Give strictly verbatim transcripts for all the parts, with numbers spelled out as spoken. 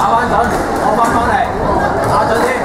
打翻準，攞翻翻嚟，打準啲。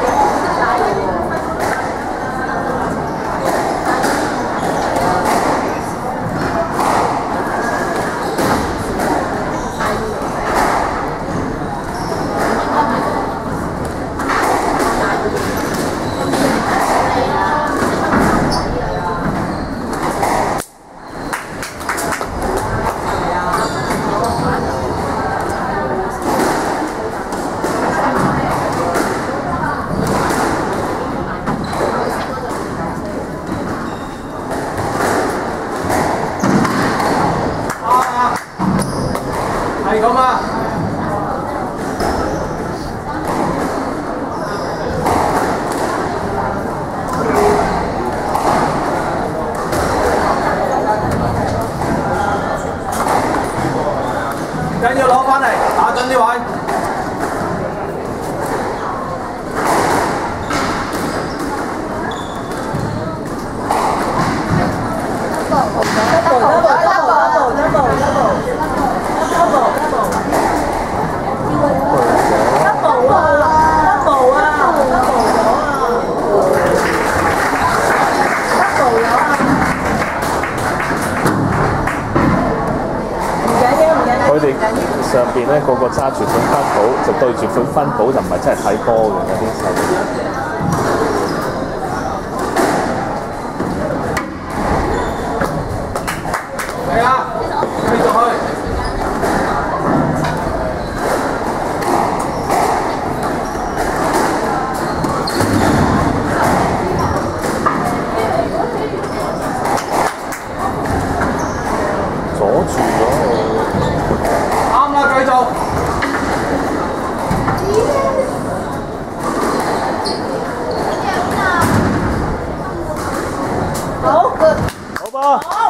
係咁啊！緊要攞翻嚟，打準啲位。 佢哋上邊咧個個揸住款分寶，就對住款分寶，就唔係真係睇波嘅嗰啲細路。 係啊，繼續去。 阻住咗。 啱啦，繼續。 好， 好吧。好。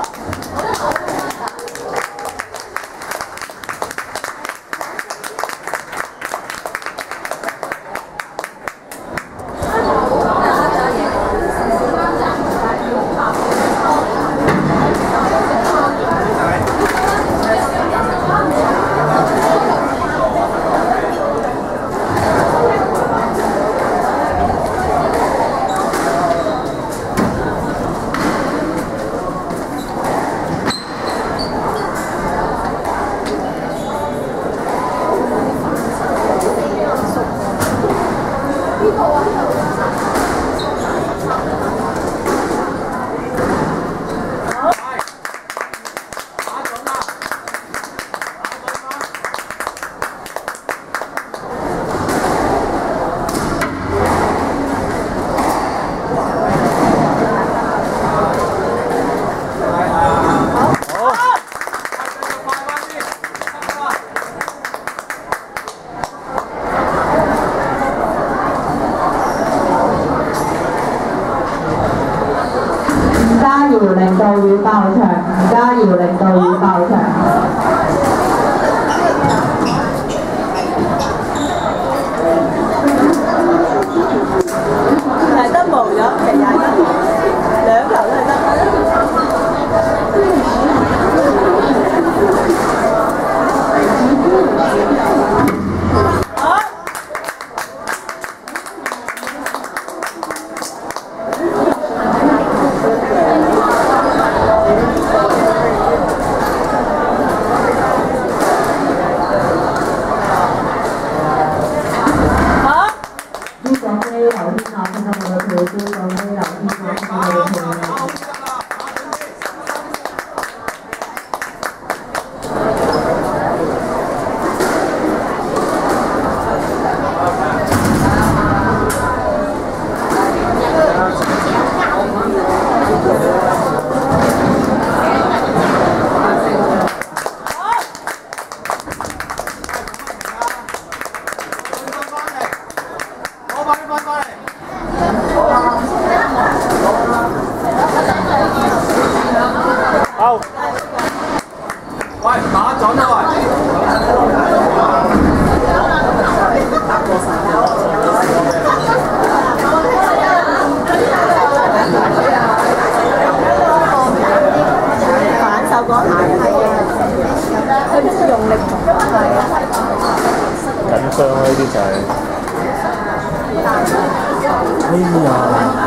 領導與爆場，吳家瑤領導與爆場。係得無咗，其實係得兩球都係得。 好。喂，打準啊喂！反手嗰下係啊，佢用力係啊。 緊張啦，呢啲就係、哎呀〜